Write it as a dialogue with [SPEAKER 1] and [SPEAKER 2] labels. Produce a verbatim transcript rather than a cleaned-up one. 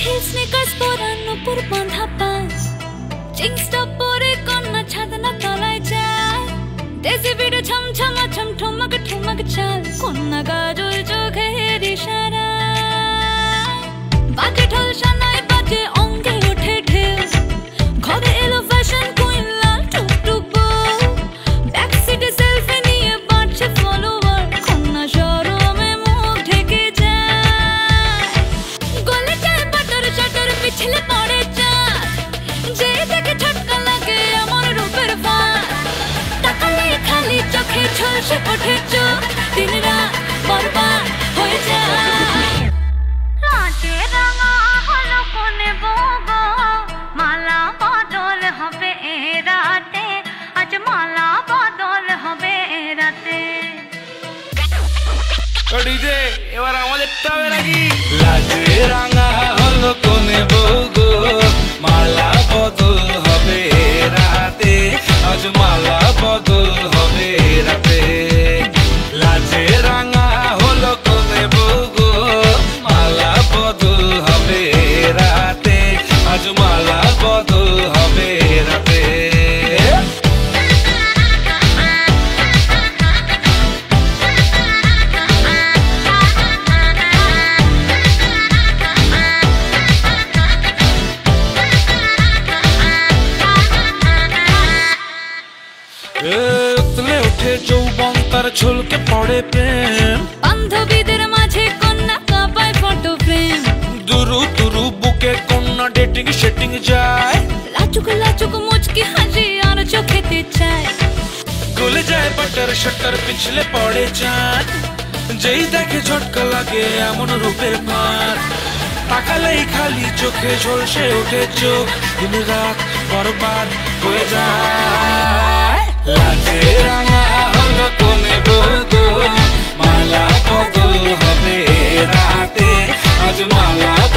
[SPEAKER 1] Hill sneakers পরার নূপুর বাঁধা পায়, জিন্স টপ পরে কন্যা ছাদনা তলায় যায়, দেশি বিড়ে ছমছমা ছম ঠুমক ঠুমক চাল, কন্যা গাজল চোখের ইশারা, বাজে ঢোল সানাই বাজে অঙ্গে ওঠে ঢেউ, ঘরে এলো ফ্যাশন কুইন লাল টুকটুক বউ, ব্যাক সিটে সেলফি নিয়ে বাড়ছে ফলোয়ার, কন্যা শরমে মুখ ঢেকে যায়, গলে যায় বাটার শাটার পিছলে পড়ে চাঁদ, যে দেখে ঝটকা লাগে আমার রূপের ফাঁদ, তাকালে খালি চোখে ঝলসে ওঠে চোখ, দিন রাত বরবাদ হয়ে যায়। লাজে রাঙা হলো কোনে বগো, মালা বদল হবে এ রাতে, আজ মালা বদল হবে এ রাতে।
[SPEAKER 2] ডিজে এবার আমাদেরটা হবে নাকি? লাজে রাঙা হলো কোনে বগো, মালা বদল হবে এ রাতে, আজ মালা বদল হবে এ রাতে। লাজে রাঙা হলো কোনে বগো, মালা বদল হবে এ রাতে, আজ মালা বদল হবে এ রাতে। উতলে ওঠে যৌবন তার ঝলকে পড়ে প্রেম,
[SPEAKER 1] বান্ধবীদের মাঝে কন্যা কাঁপায় ফটো ফ্রেম,
[SPEAKER 2] দুরু দুরু বুকে কন্যা ডেটিং সেটিং যায়,
[SPEAKER 1] লাচুক লাচুক মুচকি হাসি আর চোখেতে চায়,
[SPEAKER 2] গলে যায় বাটার শাটার পিছলে পড়ে চাঁদ, যেই দেখে ঝটকা লাগে এমন রূপের ফাঁদ, তাকালেই খালি চোখে ঝলসে ওঠে চোখ, দিন রাত বরবাদ হয়ে যায়। লাজে রাঙা হলো কোনে বগো, মালা বদল হবে রাতে, আজ মালা